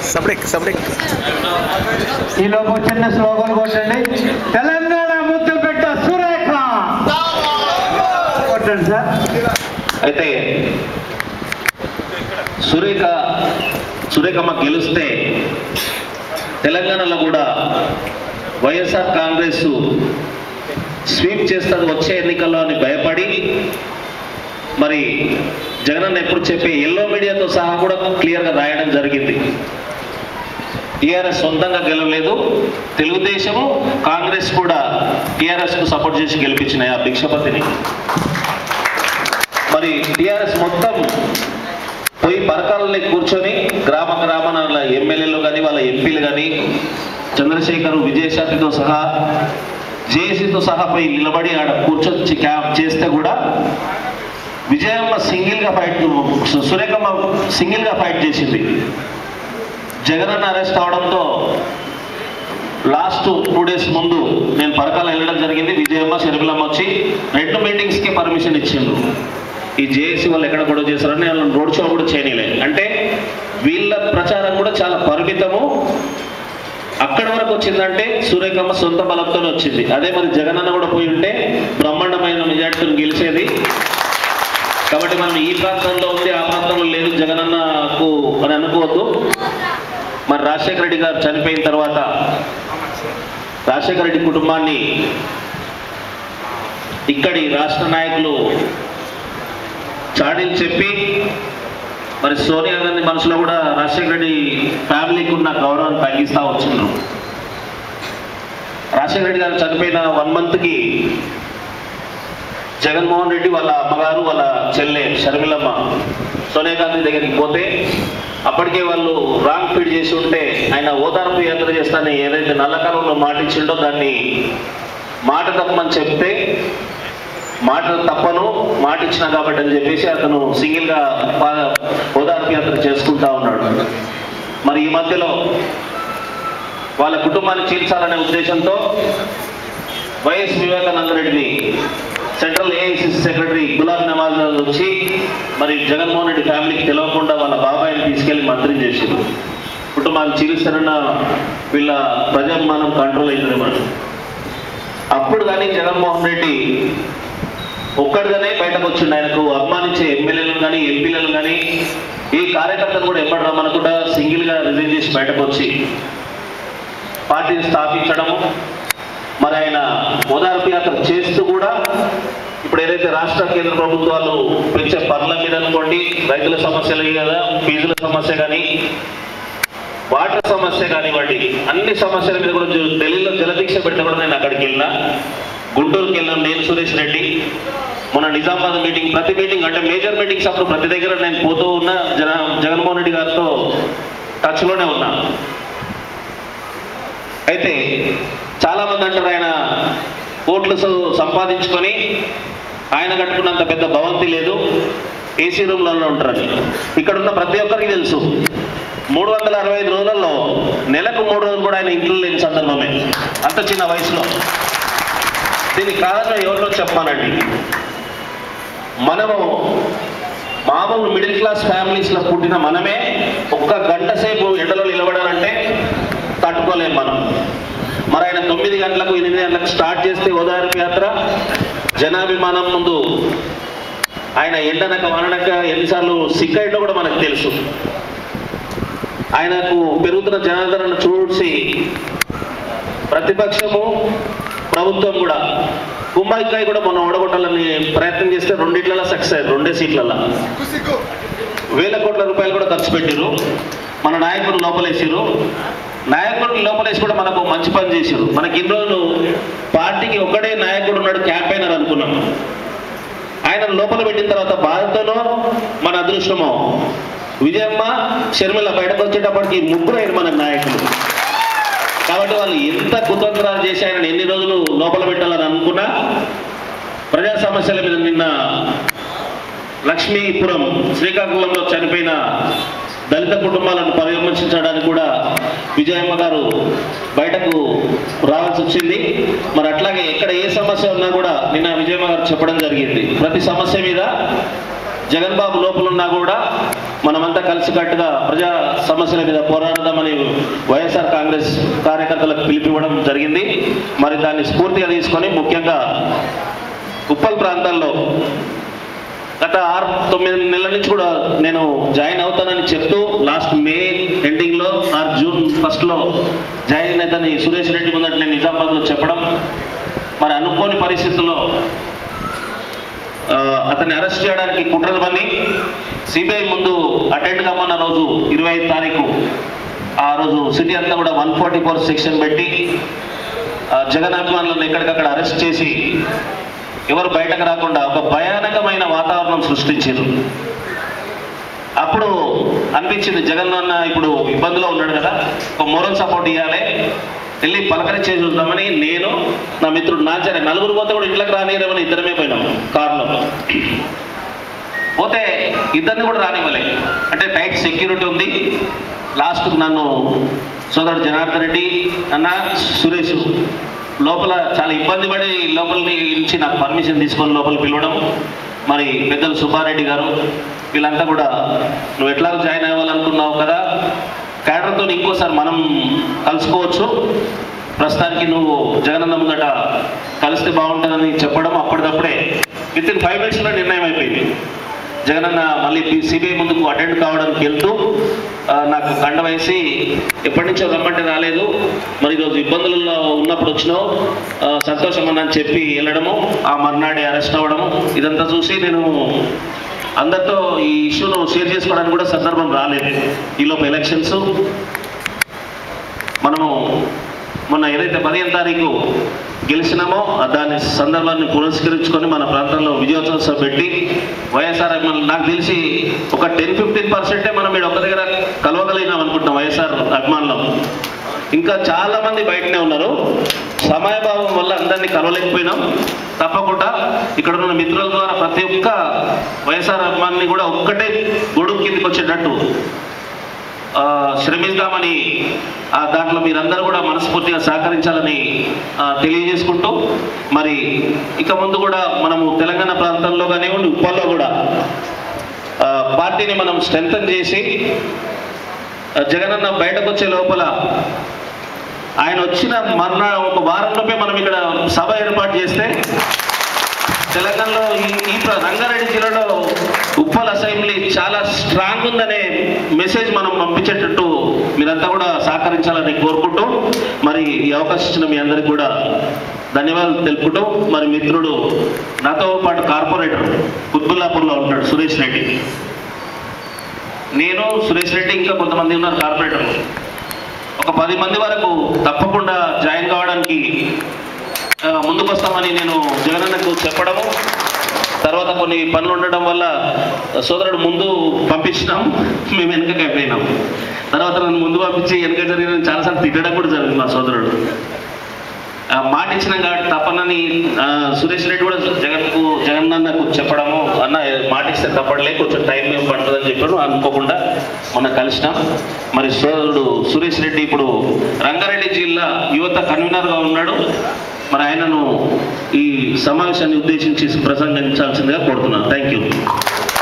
ఈలోపు చిన్న స్లోగన్ కొట్టండి. తెలంగాణ ముద్దుబిడ్డ సురేఖ కొట్టండి సార్. అయితే సురేఖమ్మ గెలిస్తే తెలంగాణలో కూడా వైఎస్ఆర్ కాంగ్రెస్ స్వీప్ చేస్తుంది వచ్చే ఎన్నికల్లో అని భయపడి మరి జగనన్న ఎప్పుడు చెప్పే ఎల్లో మీడియాతో సహా కూడా క్లియర్గా రాయడం జరిగింది. టీఆర్ఎస్ సొంతంగా గెలవలేదు, తెలుగుదేశము కాంగ్రెస్ కూడా టీఆర్ఎస్కు సపోర్ట్ చేసి గెలిపించినాయి ఆ భిక్షపతిని. మరి టీఆర్ఎస్ మొత్తం పోయి పరకాలని కూర్చొని గ్రామాన వాళ్ళ ఎమ్మెల్యేలు కానీ వాళ్ళ ఎంపీలు కానీ చంద్రశేఖర్ విజయశాంతితో సహా జేఏసీతో సహా పోయి నిలబడి ఆడ కూర్చొని క్యాంప్ చేస్తే కూడా విజయమ్మ సింగిల్గా ఫైట్, సురేఖమ్మ సింగిల్గా ఫైట్ చేసింది. జగనన్న అరెస్ట్ అవడంతో లాస్ట్ 2 days ముందు నేను పరకాల వెళ్ళడం జరిగింది. విజయమ్మ షర్మిలమ్మ వచ్చి 2 మీటింగ్స్కి పర్మిషన్ ఇచ్చిండ్రు. ఈ జేఏసీ వాళ్ళు ఎక్కడ గొడవ చేశారని వాళ్ళని రోడ్ షో కూడా చేయలేదు. అంటే వీళ్ళ ప్రచారం కూడా చాలా పరిమితము. అక్కడి వరకు వచ్చిందంటే సురేఖమ్మ సొంత బలంతోనే వచ్చింది. అదే మరి జగనన్న కూడా పోయి ఉంటే బ్రహ్మాండమైన మెజార్టీని గెలిచేది. కాబట్టి మనం ఈ ప్రాంతంలో ఉంది ఆ ప్రాంతంలో లేదు జగనన్నకు అని అనుకోవద్దు. మరి రాజశేఖర రెడ్డి గారు చనిపోయిన తర్వాత రాజశేఖర రెడ్డి కుటుంబాన్ని ఇక్కడి రాష్ట్ర నాయకులు చాడీలు చెప్పి మరి సోనియా గాంధీ మనసులో కూడా రాజశేఖర రెడ్డి ఫ్యామిలీకి ఉన్న గౌరవాన్ని తగ్గిస్తూ వచ్చిండ్రు. రాజశేఖర రెడ్డి గారు చనిపోయిన 1 monthకి జగన్మోహన్ రెడ్డి వాళ్ళ అమ్మగారు వాళ్ళ చెల్లె షర్మిలమ్మ సోనియా గాంధీ దగ్గరికి పోతే అప్పటికే వాళ్ళు రాంగ్ ఫీడ్ చేసి ఉంటే ఆయన ఓదార్పు యాత్ర చేస్తానని ఏదైతే నల్లకాలంలో మాట ఇచ్చిండో దాన్ని మాట తప్పమని చెప్తే మాట తప్పను మాట ఇచ్చినా కాబట్టి అని చెప్పేసి అతను సింగిల్గా ఓదార్పు యాత్ర చేసుకుంటా ఉన్నాడు. మరి ఈ మధ్యలో వాళ్ళ కుటుంబాన్ని చీల్చాలనే ఉద్దేశంతో వైఎస్ వివేకానంద రెడ్డిని central AICC secretary Ghulam Nawaz వచ్చి మరి జగన్మోహన్ రెడ్డి ఫ్యామిలీకి తెలియకుండా వాళ్ళ బాబాయిని తీసుకెళ్లి మంత్రిని చేసింది. కుటుంబాన్ని చీలుస్తారన్న వీళ్ళ ప్రజాభిమానం కంట్రోల్ అయింది మనం. అప్పుడు కానీ జగన్మోహన్ రెడ్డి ఒక్కడిగానే బయటకు వచ్చిండు. ఆయనకు అభిమానించే ఎమ్మెల్యేలను కానీ ఎంపీలను కానీ ఈ కార్యకర్తలు కూడా ఎప్పటి రమ్మనకుండా సింగిల్గా రిజైన్ చేసి బయటకు వచ్చి పార్టీని స్థాపించడము. మరి ఆయన ఓదార్పు యాత్ర చేస్తూ కూడా ఇప్పుడు ఏదైతే రాష్ట్ర కేంద్ర ప్రభుత్వాలు పెంచే పనుల మీద అనుకోండి, రైతుల సమస్యలు కదా, ఫీజుల సమస్య కానీ, వాటర్ సమస్య కానివ్వండి, అన్ని సమస్యల మీద కూడా ఢిల్లీలో జలదీక్ష పెట్టిన కూడా నేను అక్కడికి వెళ్ళినా. గుంటూరుకి వెళ్ళాను నేను, సురేష్ రెడ్డి. మొన్న నిజామాబాద్ మీటింగ్, ప్రతి మీటింగ్ అంటే మేజర్ మీటింగ్స్ అప్పుడు ప్రతి దగ్గర నేను పోతూ ఉన్నా. జగన్మోహన్ రెడ్డి గారితో టచ్లోనే ఉన్నా. అయితే చాలామంది అంటారు ఆయన కోట్లు సంపాదించుకొని ఆయన కట్టుకున్నంత పెద్ద భవంతి లేదు, ఏసీ రూమ్లలో ఉంటారని. ఇక్కడ ఉన్న ప్రతి ఒక్కరికి తెలుసు 365 రోజులలో నెలకు 3 రోజులు కూడా ఆయన ఇంట్లో లేని సందర్భమే, అంత చిన్న వయసులో. దీనికి కారణం ఎవరిలో చెప్పానండి, మనము మామూలు మిడిల్ క్లాస్ ఫ్యామిలీస్లో పుట్టిన మనమే 1 గంట సేపు ఎండలో నిలబడాలంటే తట్టుకోలేము మనం. మరి ఆయన 9 గంటలకు 8 గంటలకు స్టార్ట్ చేస్తే ఓదార్పు యాత్ర జనాభిమానం ముందు ఆయన ఎండనక వాననక ఎన్నిసార్లు సిక్కైట్లో కూడా మనకు తెలుసు. ఆయనకు పెరుగుతున్న జనాదరణ చూసి ప్రతిపక్షము ప్రభుత్వం కూడా కుమ్మాయికాయ కూడా మొన్న ఓడగొట్టాలని ప్రయత్నం చేస్తే 2 సక్సెస్ అయ్యారు, 2 సీట్లలో వేల కోట్ల రూపాయలు కూడా ఖర్చు పెట్టారు. మన నాయకులు లోపలేసారు. నాయకుడిని లోపలేసి కూడా మనకు మంచి పని చేశారు. మనకి ఇన్ని రోజులు పార్టీకి ఒకడే నాయకుడు ఉన్నాడు, క్యాంపెయినర్ అనుకున్నాం. ఆయన లోపల పెట్టిన తర్వాత బాధతోనో మన అదృష్టమో విజయమ్మ షర్మిల బయటకు వచ్చేటప్పటికి 3 అయిన మన నాయకులు. కాబట్టి వాళ్ళు ఎంత కుతంత్రాలు చేసి ఆయన ఎన్ని రోజులు లోపల పెట్టాలని అనుకున్నా ప్రజా సమస్యల మీద నిన్న లక్ష్మీపురం శ్రీకాకుళంలో చనిపోయిన దళిత కుటుంబాలను పరామర్శించడానికి కూడా విజయమ్మ గారు బయటకు రావాల్సి వచ్చింది. మరి అట్లాగే ఎక్కడ ఏ సమస్య ఉన్నా కూడా నిన్న విజయమ్మ గారు చెప్పడం జరిగింది. ప్రతి సమస్య మీద జగన్ బాబు లోపల ఉన్నా కూడా మనమంతా కలిసికట్టుగా ప్రజా సమస్యల మీద పోరాడదామని వైఎస్ఆర్ కాంగ్రెస్ కార్యకర్తలకు పిలిపివ్వడం జరిగింది. మరి దాన్ని స్ఫూర్తిగా తీసుకొని ముఖ్యంగా ఉప్పల్ ప్రాంతాల్లో గత 6-9 నెలల నుంచి కూడా నేను జాయిన్ అవుతానని చెప్తూ లాస్ట్ మే ఎండింగ్లో ఆర్ జూన్ ఫస్ట్లో జాయిన్ అవుతానని సురేష్ రెడ్డి ముందట నేను నిజామాబాద్లో చెప్పడం, మరి అనుకోని పరిస్థితుల్లో అతన్ని అరెస్ట్ చేయడానికి కుట్రలు పని సిబిఐ ముందు అటెండ్ కమ్మన్న రోజు 25 తారీఖు ఆ రోజు సిటీ అంతా కూడా 144 సెక్షన్ పెట్టి జగన్ అభిమానులను ఎక్కడికక్కడ అరెస్ట్ చేసి ఎవరు బయటకు రాకుండా ఒక భయానకమైన వాతావరణం సృష్టించారు. అప్పుడు అనిపించింది జగన్ అన్న ఇప్పుడు ఇబ్బందిలో ఉన్నాడు కదా, ఒక మోరల్ సపోర్ట్ ఇవ్వాలి, వెళ్ళి పలకరించే చూద్దామని నేను నా మిత్రుడు నాచార్య నలుగురు పోతే కూడా ఇంట్లోకి రానియరేమని ఇద్దరమే పోయినాం కార్లో. పోతే ఇద్దరిని కూడా రానివ్వలే, అంటే టైట్ సెక్యూరిటీ ఉంది. లాస్ట్ నన్ను సోదరుడు జనార్దన్ రెడ్డి అన్న సురేష్ లోపల చాలా ఇబ్బంది పడి లోపల నుంచి నాకు పర్మిషన్ తీసుకొని లోపల పిలవడం, మరి పెద్దలు సుబ్బారెడ్డి గారు వీళ్ళంతా కూడా నువ్వు ఎట్లా జాయిన్ అవ్వాలనుకున్నావు కదా, క్యాడర్తో ఇంకోసారి మనం కలుసుకోవచ్చు, ప్రస్తుతానికి నువ్వు జగనన్న ముందట కలిస్తే బాగుంటుందని చెప్పడం అప్పటికప్పుడే వితిన్ 5 minutesలో నిర్ణయం అయిపోయింది. జగనన్న మళ్ళీ సిబిఐ ముందుకు అటెండ్ కావడానికి వెళ్తూ నాకు కండ వేసి ఎప్పటి నుంచో రమ్మంటే రాలేదు, మరి ఈరోజు ఇబ్బందులలో ఉన్నప్పుడు వచ్చినావు సంతోషం అని చెప్పి వెళ్ళడము, ఆ మర్నాడే అరెస్ట్ అవ్వడము, ఇదంతా చూసి నేను అందరితో ఈ ఇష్యూను షేర్ చేసుకోవడానికి కూడా సందర్భం రాలేదు. ఈలోపు ఎలక్షన్స్ మనము మొన్న ఏదైతే 15వ తారీఖు గెలిచినామో దాని సందర్భాన్ని పురస్కరించుకొని మన ప్రాంతంలో విజయోత్సవ సభ పెట్టి వైఎస్ఆర్ నాకు తెలిసి ఒక 10-15% మనం ఇక్కడ ఒక దగ్గర కలవగలిగినాం అనుకుంటున్నాం వైఎస్ఆర్ అభిమానులు. ఇంకా చాలా మంది బయటనే ఉన్నారు, సమయభావం వల్ల అందరినీ కలవలేకపోయినాం. తప్పకుండా ఇక్కడ ఉన్న మిత్రుల ద్వారా ప్రతి ఒక్క వైఎస్ఆర్ అభిమానిని కూడా ఒక్కటే గొడుగు కిందికి వచ్చేటట్టు శ్రమిద్దామని దాంట్లో మీరందరూ కూడా మనస్ఫూర్తిగా సహకరించాలని తెలియజేసుకుంటూ, మరి ఇక ముందు కూడా మనము తెలంగాణ ప్రాంతంలో కానివ్వండి ఉప్పల్లో కూడా పార్టీని మనం స్ట్రెంథన్ చేసి జగనన్న బయటకు వచ్చే లోపల ఆయన వచ్చిన ఒక వారంలోపే మనం ఇక్కడ సభ ఏర్పాటు చేస్తే తెలంగాణలో ఈ రంగారెడ్డి జిల్లాలో ఉప్పల్ అసెంబ్లీ చాలా స్ట్రాంగ్ ఉందనే మెసేజ్ మనం పంపించేటట్టు మీరంతా కూడా సహకరించాలని కోరుకుంటూ, మరి ఈ అవకాశం ఇచ్చిన మీ అందరికి కూడా ధన్యవాదాలు తెలుపుకుంటూ, మరి మిత్రుడు నాతో పాటు కార్పొరేటర్ కుత్బుల్లాపూర్లో ఉంటాడు సురేష్ రెడ్డి, నేను సురేష్ రెడ్డి ఇంకా కొంతమంది ఉన్నారు కార్పొరేటర్లు, ఒక 10 మంది వరకు తప్పకుండా జాయిన్ కావడానికి ముందుకు వస్తామని నేను జగనన్నకు చెప్పడము, తర్వాత కొన్ని పనులు ఉండడం వల్ల సోదరుడు ముందు పంపించినాం, మేము వెనకకి అయిపోయినాం. తర్వాత నన్ను ముందు పంపించి వెనక జరిగిన చాలాసార్లు తిట్టడం కూడా జరిగింది మా సోదరుడు. మాట ఇచ్చినాం కాబట్టి తప్పనని సురేష్ రెడ్డి కూడా జగనన్నకు చెప్పడము, అన్న మాట ఇస్తే తప్పడలే కొంచెం టైం ఏం పడుతుందని చెప్పాడు. అనుకోకుండా మనం కలిసినాం. మరి సోదరుడు సురేష్ రెడ్డి ఇప్పుడు రంగారెడ్డి జిల్లా యువత కన్వీనర్గా ఉన్నాడు. మరి ఆయనను ఈ సమావేశాన్ని ఉద్దేశించి ప్రసంగించాల్సిందిగా కోరుతున్నాను. Thank you.